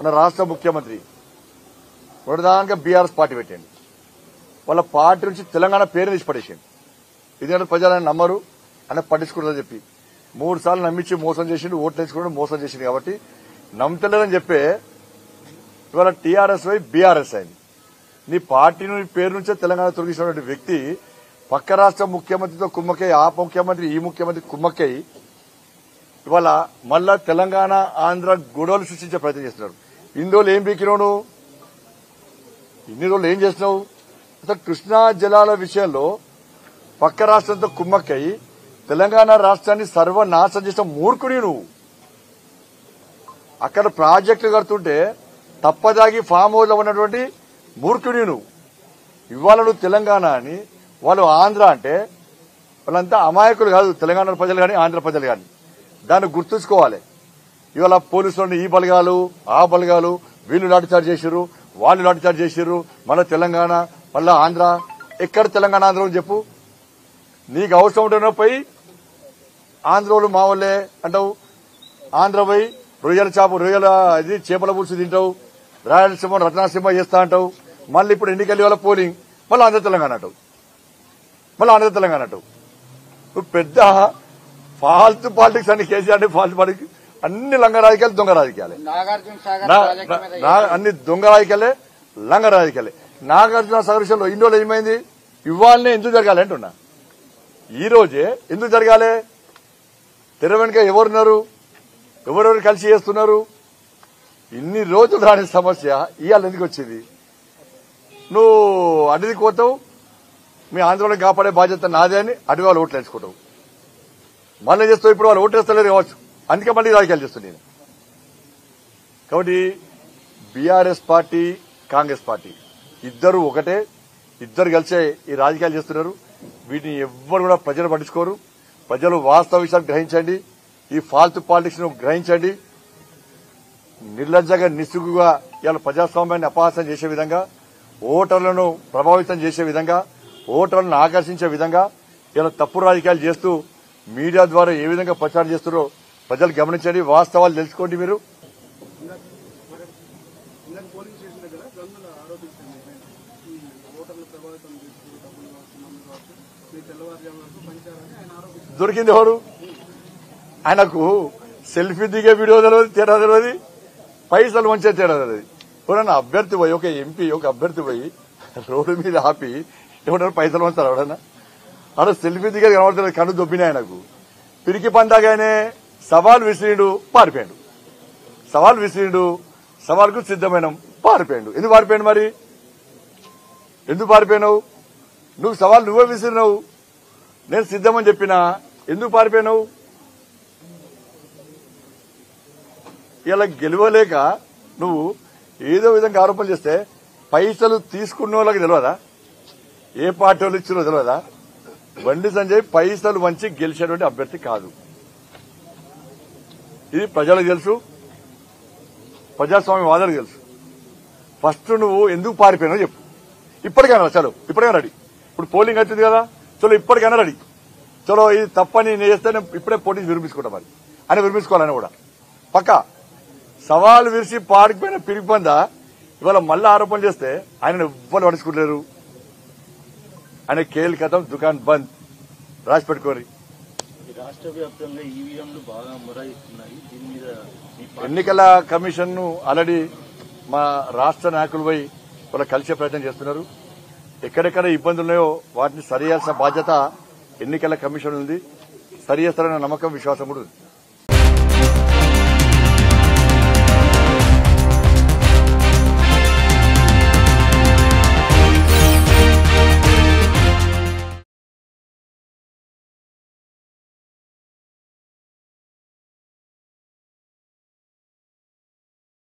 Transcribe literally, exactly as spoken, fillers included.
మన రాష్ట్ర ముఖ్యమంత్రి ప్రధానంగా బీఆర్ఎస్ పార్టీ పెట్టండి. వాళ్ళ పార్టీ నుంచి తెలంగాణ పేరు తీసి పడేసింది. ఎందుకంటే ప్రజలను నమ్మరు అని పట్టించుకుంటుందని చెప్పి మూడు సార్లు నమ్మించి మోసం చేసిండు, ఓట్లు వేసుకుని మోసం చేసింది. కాబట్టి నమ్మతలేదని చెప్పే ఇవాళ టీఆర్ఎస్ వై బీఆర్ఎస్ అయింది. నీ పార్టీ పేరు నుంచే తెలంగాణ తొలగించినటువంటి వ్యక్తి పక్క రాష్ట్ర ముఖ్యమంత్రితో కుమ్మక్కై, ఆ ముఖ్యమంత్రి ఈ ముఖ్యమంత్రి కుమ్మక్కై ఇవాళ మళ్ళా తెలంగాణ ఆంధ్ర గొడవలు సృష్టించే ప్రయత్నం చేస్తున్నారు. ఇన్ని రోజులు ఏం బీకినావు? ఇన్ని రోజులు ఏం చేసినావు? అసలు కృష్ణా జలాల విషయంలో పక్క రాష్ట్రంతో కుమ్మక్కై తెలంగాణ రాష్ట్రాన్ని సర్వనాశనం చేసిన మూర్ఖుడి నువ్వు. అక్కడ ప్రాజెక్టులు కడుతుంటే తప్పదాగి ఫామ్ హౌస్ లో ఉన్నటువంటి మూర్ఖుడి నువ్వు. ఇవాళ నువ్వు తెలంగాణ అని వాళ్ళు ఆంధ్ర అంటే వాళ్ళంతా అమాయకులు కాదు, తెలంగాణ ప్రజలు కానీ ఆంధ్ర ప్రజలు కానీ. దాన్ని గుర్తుంచుకోవాలి. ఇవాళ పోలీసులు ఈ బలగాలు ఆ బలగాలు వీళ్ళు లాఠీచార్జ్ చేసిర్రు, వాళ్ళు లాఠీచార్జ్ చేసిర్రు. మళ్ళీ తెలంగాణ మళ్ళా ఆంధ్ర. ఎక్కడ తెలంగాణ ఆంధ్ర అని చెప్పు. నీకు అవసరం ఉంటేనో పోయి ఆంధ్రోలు మా వాళ్ళే అంటావు, ఆంధ్ర పోయి రొయ్యల చేప రొయ్యల ఇది చేపల పులుసు తింటావు, రాయలసీమ రత్నాసీమ చేస్తా అంటావు. మళ్ళీ ఇప్పుడు ఎన్నికల వాళ్ళ పోలింగ్ మళ్ళీ ఆంధ్ర తెలంగాణ అంటావు, మళ్ళీ ఆంధ్ర తెలంగాణ అంటావు. నువ్వు పెద్ద ఫాల్తు పాలిటిక్స్ అని కేసీఆర్ ఫాల్తు పాలిటిక్స్ అన్ని లంగ రాజకీయాలు, దొంగ రాజకీయాలే, అన్ని దొంగ రాజకీయాలే, లంగ రాజకీయాలే. నాగార్జున సాగర్ విషయంలో ఇన్ని రోజులు ఏమైంది? ఇవాళనే ఎందుకు జరగాలి అంటున్నా. ఈ రోజే ఎందుకు జరగాలి? తెర వెనుక ఎవరున్నారు? ఎవరెవరు కలిసి చేస్తున్నారు? ఇన్ని రోజులు రాని సమస్య ఇవాళ ఎందుకు వచ్చింది? నువ్వు అడిది కోతావు, మీ ఆందోళన కాపాడే బాధ్యత నాదే అని అటు వాళ్ళు ఓట్లు వేసుకుంటావు. మళ్ళీ చేస్తావు. ఇప్పుడు వాళ్ళు ఓటేస్తలేరు కావచ్చు, అందుకే మళ్ళీ రాజకీయాలు చేస్తుంది నేను. కాబట్టి బీఆర్ఎస్ పార్టీ కాంగ్రెస్ పార్టీ ఇద్దరు ఒకటే, ఇద్దరు కలిసే ఈ రాజకీయాలు చేస్తున్నారు. వీటిని ఎవ్వరు కూడా ప్రజలు పట్టించుకోరు. ప్రజలు వాస్తవ విషయాలు గ్రహించండి, ఈ ఫాల్తు పాలిటిక్స్ ను గ్రహించండి. నిర్లజ్జగా నిస్సుగుగా ఇవాళ ప్రజాస్వామ్యాన్ని అపహాస్యం చేసే విధంగా, ఓటర్లను ప్రభావితం చేసే విధంగా, ఓటర్లను ఆకర్షించే విధంగా ఇలా తప్పుడు రాజకీయాలు చేస్తూ మీడియా ద్వారా ఏ విధంగా ప్రచారం చేస్తున్నారో ప్రజలు గమనించండి. వాస్తవాలు తెలుసుకోండి. మీరు దొరికింది ఎవరు? ఆయనకు సెల్ఫీ దిగే వీడియో తెలియదు, తేడా తెలియదు, పైసలు మంచిగా తేడా తెలియదు. ఎవరన్నా అభ్యర్థి పోయి, ఒక ఎంపీ ఒక అభ్యర్థి పోయి రోడ్డు మీద ఆపి ఎవడన్నా పైసలు వంచారు? ఎవడన్నా అలా సెల్ఫీ దిగే కనబడుతుంది. కన్ను దొబ్బినాయి ఆయనకు. పిరికి పందాగానే సవాల్ విసిరిండు, పారిపోయాడు. సవాల్ విసిరిండు, సవాల్కు సిద్దమైన పారిపోయాడు. ఎందుకు పారిపోయాడు? మరి ఎందుకు పారిపోయినావు? నువ్వు సవాల్ నువ్వే విసిరినావు, నేను సిద్దమని చెప్పినా ఎందుకు పారిపోయినావు? ఇలా గెలవలేక నువ్వు ఏదో విధంగా ఆరోపణలు చేస్తే పైసలు తీసుకున్న వాళ్ళకి తెలియదా? ఏ పార్టీ వాళ్ళు ఇచ్చినో తెలియదా? బండి సంజయ్ పైసలు వంచి గెలిచేటువంటి అభ్యర్థి కాదు. ఇది ప్రజలకు తెలుసు, ప్రజాస్వామ్య వాదాలకు తెలుసు. ఫస్ట్ నువ్వు ఎందుకు పారిపోయినావు చెప్పు. ఇప్పటికైనా చలో, ఇప్పటికైనా రెడీ. ఇప్పుడు పోలింగ్ అవుతుంది కదా, చలో ఇప్పటికైనా రెడీ. చలో ఇది తప్పని నేను చేస్తే నేను ఇప్పుడే పోటీ విరమించుకుంటా. మరి అని విరమించుకోవాలని కూడా పక్కా సవాల్ విరిసి పాడిపోయిన పిరిగిపోందా ఇవాళ మళ్ళీ ఆరోపణలు చేస్తే ఆయన ఎవ్వరు పడుచుకుంటలేరు. ఆయన కేల్ కథం దుకాన్ బంద్ రాసి పెట్టుకోరి. రాష్ట్ర వ్యాప్తంగా ఈవీఎంలు బాగా మొరాయిస్తున్నాయి. దీని మీద ఎన్నికల కమిషన్ ను ఆల్రెడీ మా రాష్ట్ర నాయకులు పోయి వాళ్ళ కలిసే ప్రయత్నం చేస్తున్నారు. ఎక్కడెక్కడ ఇబ్బందులు ఉన్నాయో వాటిని సరి చేయాల్సిన బాధ్యత ఎన్నికల కమిషన్ ఉంది. సరి చేస్తారన్న నమ్మకం, విశ్వాసం కూడా ఉంది.